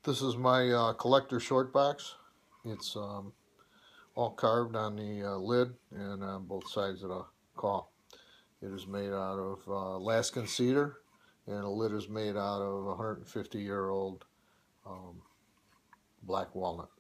This is my collector short box. It's all carved on the lid and on both sides of the claw. It is made out of Alaskan cedar, and the lid is made out of 150-year-old black walnut.